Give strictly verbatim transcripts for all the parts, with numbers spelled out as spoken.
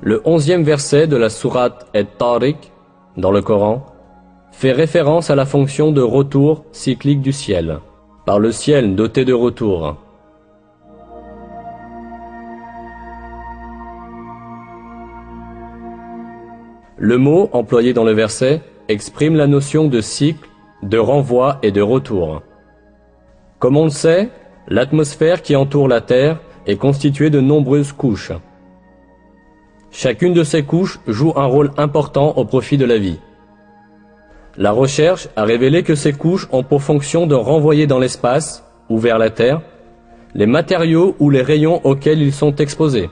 Le onzième verset de la sourate At-Tariq, dans le Coran, fait référence à la fonction de retour cyclique du ciel, par le ciel doté de retour. Le mot employé dans le verset exprime la notion de cycle, de renvoi et de retour. Comme on le sait, l'atmosphère qui entoure la Terre est constituée de nombreuses couches. Chacune de ces couches joue un rôle important au profit de la vie. La recherche a révélé que ces couches ont pour fonction de renvoyer dans l'espace, ou vers la Terre, les matériaux ou les rayons auxquels ils sont exposés.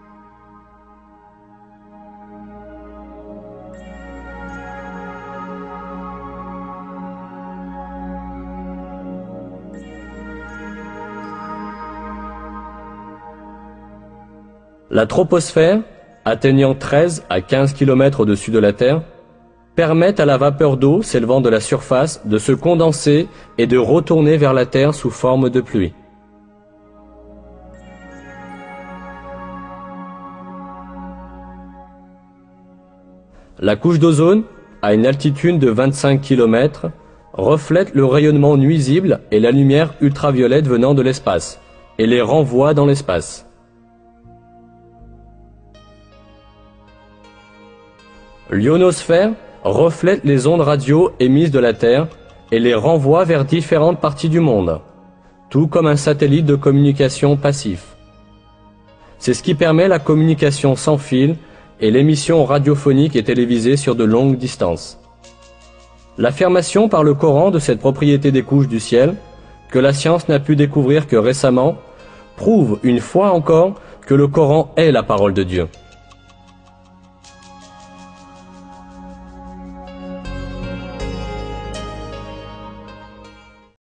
La troposphère, atteignant treize à quinze kilomètres au-dessus de la Terre, permet à la vapeur d'eau s'élevant de la surface de se condenser et de retourner vers la Terre sous forme de pluie. La couche d'ozone, à une altitude de vingt-cinq kilomètres, reflète le rayonnement nuisible et la lumière ultraviolette venant de l'espace, et les renvoie dans l'espace. L'ionosphère reflète les ondes radio émises de la Terre et les renvoie vers différentes parties du monde, tout comme un satellite de communication passif. C'est ce qui permet la communication sans fil et l'émission radiophonique et télévisée sur de longues distances. L'affirmation par le Coran de cette propriété des couches du ciel, que la science n'a pu découvrir que récemment, prouve une fois encore que le Coran est la parole de Dieu.